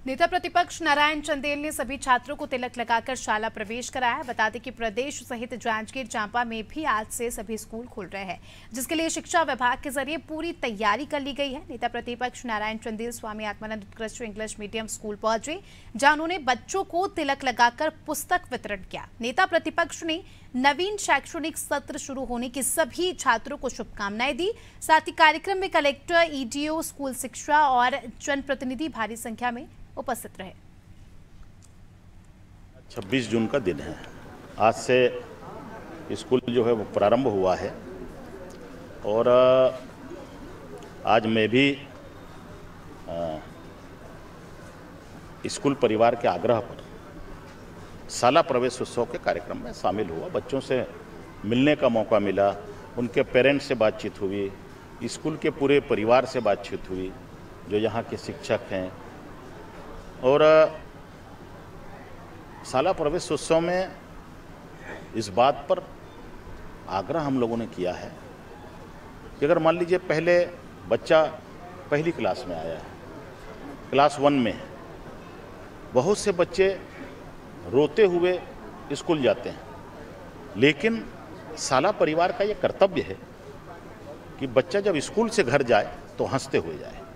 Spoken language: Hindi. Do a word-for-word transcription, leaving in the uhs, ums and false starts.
नेता प्रतिपक्ष नारायण चंदेल ने सभी छात्रों को तिलक लगाकर शाला प्रवेश कराया। बता दें कि प्रदेश सहित जांजगीर चांपा में भी आज से सभी स्कूल खुल रहे हैं, जिसके लिए शिक्षा विभाग के जरिए पूरी तैयारी कर ली गई है। नेता प्रतिपक्ष नारायण चंदेल स्वामी आत्मानंद उत्कृष्ट इंग्लिश मीडियम स्कूल पहुंचे, जहां उन्होंने बच्चों को तिलक लगाकर पुस्तक वितरण किया। नेता प्रतिपक्ष ने नवीन शैक्षणिक सत्र शुरू होने की सभी छात्रों को शुभकामनाएं दी। साथ ही कार्यक्रम में कलेक्टर, ईडीओ, स्कूल शिक्षा और जनप्रतिनिधि भारी संख्या में उपस्थित रहे। छब्बीस जून का दिन है। आज से स्कूल जो है वो प्रारंभ हुआ है और आज मैं भी स्कूल परिवार के आग्रह पर शाला प्रवेश उत्सव के कार्यक्रम में शामिल हुआ। बच्चों से मिलने का मौका मिला, उनके पेरेंट्स से बातचीत हुई, स्कूल के पूरे परिवार से बातचीत हुई जो यहाँ के शिक्षक हैं। और शाला प्रवेश उत्सव में इस बात पर आग्रह हम लोगों ने किया है कि अगर मान लीजिए पहले बच्चा पहली क्लास में आया है, क्लास वन में, बहुत से बच्चे रोते हुए स्कूल जाते हैं, लेकिन शाला परिवार का ये कर्तव्य है कि बच्चा जब स्कूल से घर जाए तो हंसते हुए जाए।